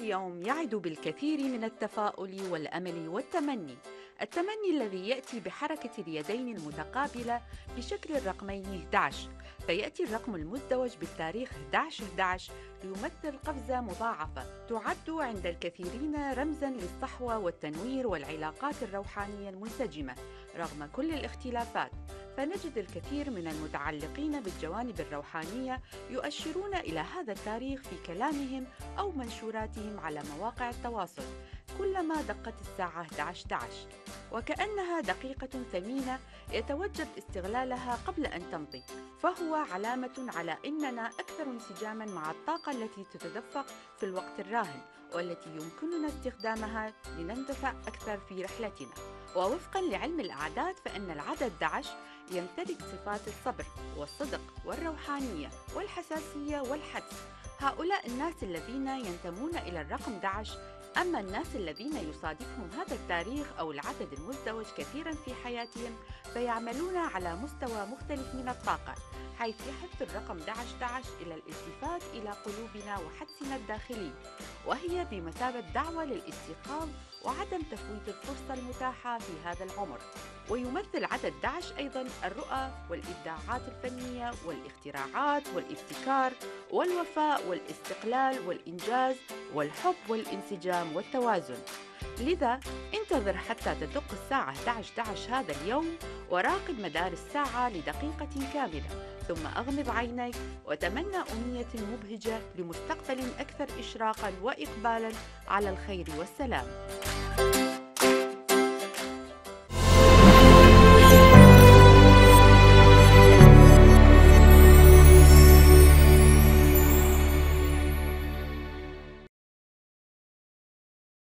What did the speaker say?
اليوم يعد بالكثير من التفاؤل والأمل والتمني. التمني الذي يأتي بحركة اليدين المتقابلة بشكل الرقمين 11، فيأتي الرقم المزدوج بالتاريخ 11-11 ليمثل قفزة مضاعفة تعد عند الكثيرين رمزاً للصحوة والتنوير والعلاقات الروحانية المنسجمة رغم كل الاختلافات. فنجد الكثير من المتعلقين بالجوانب الروحانية يؤشرون إلى هذا التاريخ في كلامهم أو منشوراتهم على مواقع التواصل كلما دقت الساعة 11-11، وكأنها دقيقة ثمينة يتوجب استغلالها قبل أن تمضي، فهو علامة على أننا أكثر انسجاماً مع الطاقة التي تتدفق في الوقت الراهن والتي يمكننا استخدامها لنندفع أكثر في رحلتنا. ووفقاً لعلم الأعداد فإن العدد 11 يمتلك صفات الصبر والصدق والروحانية والحساسية والحدس. هؤلاء الناس الذين ينتمون إلى الرقم 11. أما الناس الذين يصادفهم هذا التاريخ أو العدد المزدوج كثيرا في حياتهم فيعملون على مستوى مختلف من الطاقة، حيث يحث الرقم 11-11 إلى الالتفات إلى قلوبنا وحدسنا الداخلي، وهي بمثابة دعوة للاستيقاظ وعدم تفويت الفرصة المتاحة في هذا العمر. ويمثل عدد 11 أيضاً الرؤى والإبداعات الفنية والاختراعات والابتكار والوفاء والاستقلال والإنجاز والحب والانسجام والتوازن. لذا انتظر حتى تدق الساعة 11-11 هذا اليوم وراقب مدار الساعة لدقيقة كاملة، ثم أغمض عينيك وتمنى أمنية مبهجة لمستقبل أكثر إشراقاً وإقبالاً على الخير والسلام.